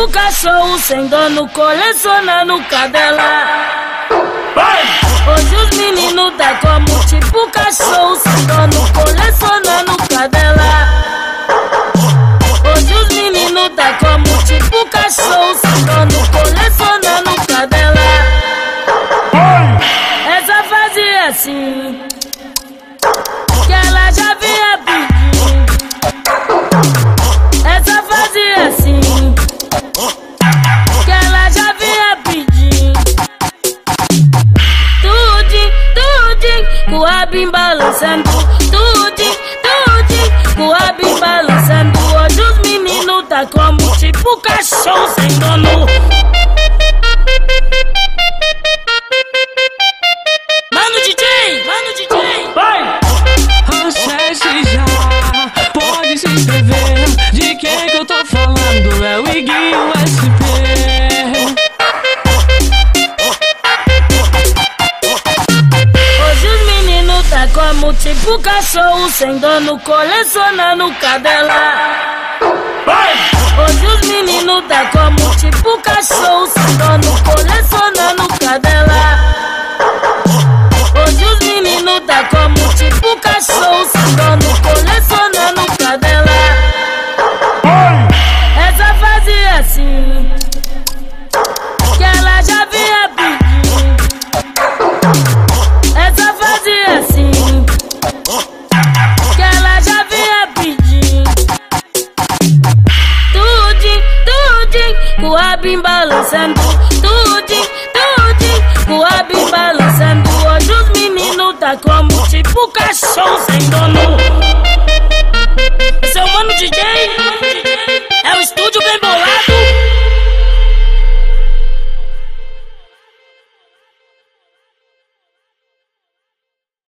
tipo cachorro sem dono, colecionando cadela. Hoje os meninos tá como tipo cachorro sem dono, colecionando cadela. Hoje os meninos tá como tipo cachorro sem dono, colecionando cadela. Essa fazia assim, que ela já vinha pedir. Essa fazia assim, que ela já vinha pedir. Tudinho, com o rabo balançando. Tudinho, com o rabo balançando. Hoje os meninos tá como tipo cachorro sem dono. Mano DJ, vai! Acesse já, pode se inscrever. De quem que eu tô falando? É o Iguinho SP. Hoje os meninos tá como tipo cachorro sem dono, colecionando cadela. Hoje os meninos tá como tipo cachorro sem dono, colecionando cadela. Hoje os meninos tá como tipo cachorro sem dono, colecionando cadela. Essa fazia assim, que ela já vinha pedir. Essa fazia assim, que ela já vinha pedir. Tudinho, com o rabo balançando. Tudinho, com o rabo balançando. Hoje os meninos tá como tipo cachorro sem dono.